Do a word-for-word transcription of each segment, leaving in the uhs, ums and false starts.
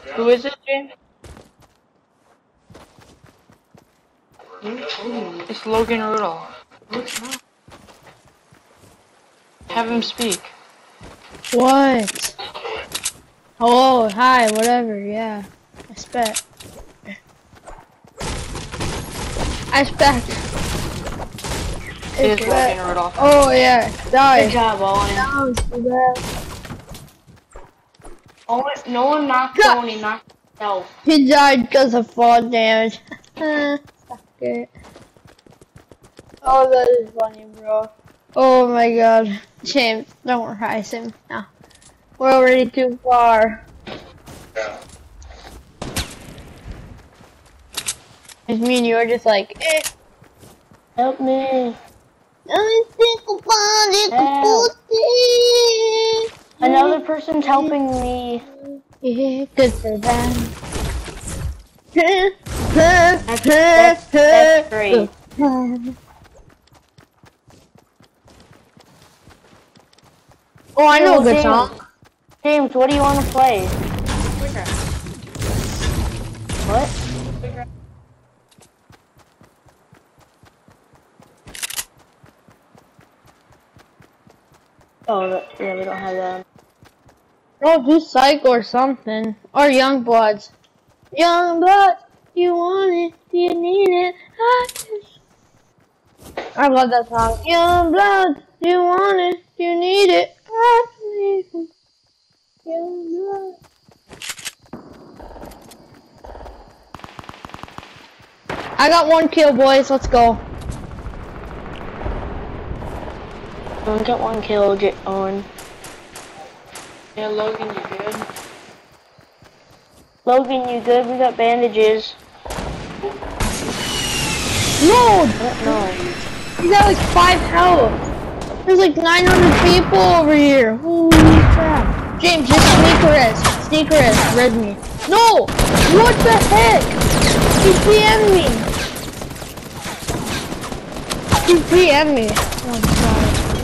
Who is it, James? It's Logan Rudolph. Have him speak. What? Hello, hi, whatever, yeah. I spec. I spec. It is Logan Rudolph. Oh yeah, die. Good job, Owen. That was too bad. Owen, no one knocked Owen, he knocked himself. He died because of fall damage. Suck it. Oh, that is funny, bro. Oh my god. James, don't rise him. No. We're already too far. Yeah. It's me and you are just like, eh. Help me. Help. Another person's helping me. Yeah, good for them. That's, that's, that's great. Oh, I know a good James, song. James, what do you want to play? What? Oh, that, yeah, we don't have that. Oh, do Psycho or something. Or Young Bloods. Young Bloods, you want it, you need it. I, just... I love that song. Young Bloods, you want it, you need it. I need it. Young Bloods. I got one kill, boys. Let's go. Don't get one kill, get on. Yeah, Logan, you good? Logan, you good? We got bandages. No! No. You got like five health. There's like nine hundred people over here. Holy crap. James, just sneaker us. Sneaker us. Red me. No! What the heck? He P M'd me. He P M'd me. Oh, God.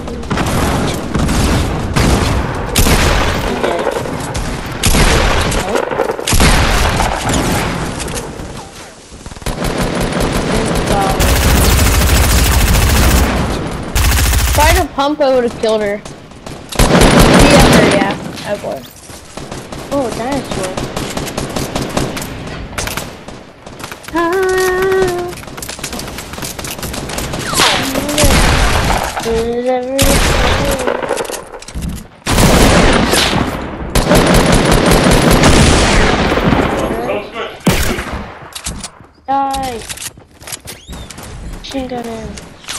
If I had a pump, I would have killed her. Yeah, yeah, I would. Oh, dinosaur. Die! Machine gun in.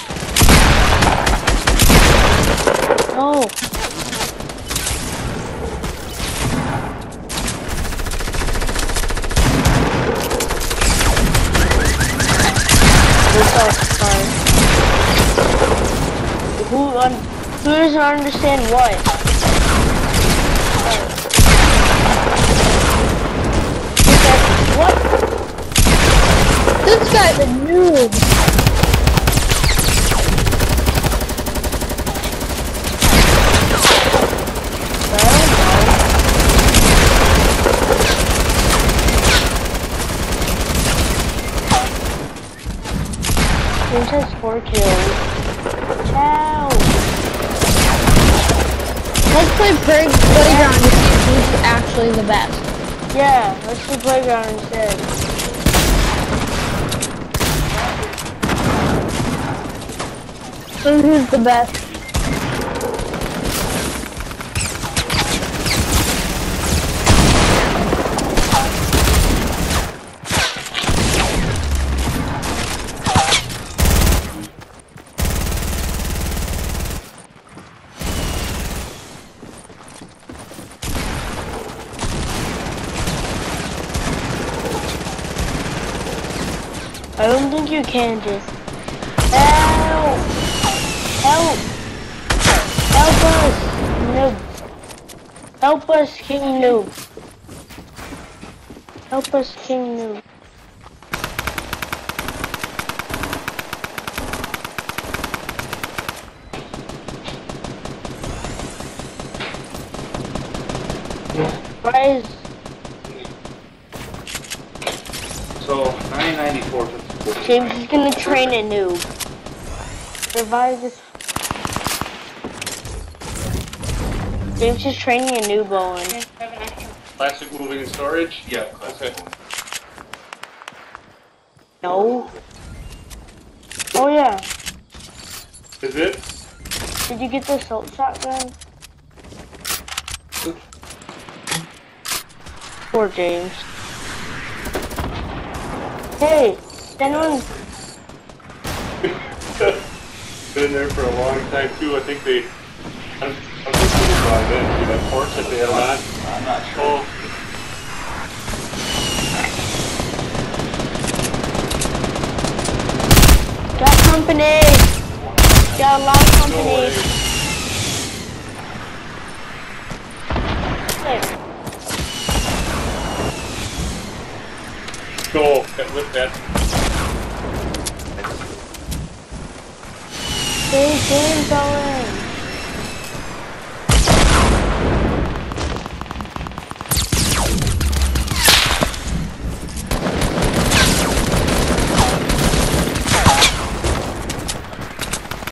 No! Who, un who doesn't understand what? What? This guy's a noob. James has four kills. Ow! Let's play play Playground to see who's actually the best. Yeah, let's play Playground instead. So who's the best? I don't think you can just. Help! Help! Help us! Noob! Help us, King Noob! Help us, King Noob! Why is So nine ninety-four. James is gonna train a noob. Revive this. James is training a noob Owen. Plastic moving and storage? Yeah, okay. No. Oh yeah. Is it? Did you get the assault shotgun? Poor James. Hey, anyone? Been there for a long time too. I think they. I'm, I'm just really glad then. See that horse that they had on? I'm not sure. Oh. Got company! Got a lot of company. No Go, with that. Hey, James, Owen.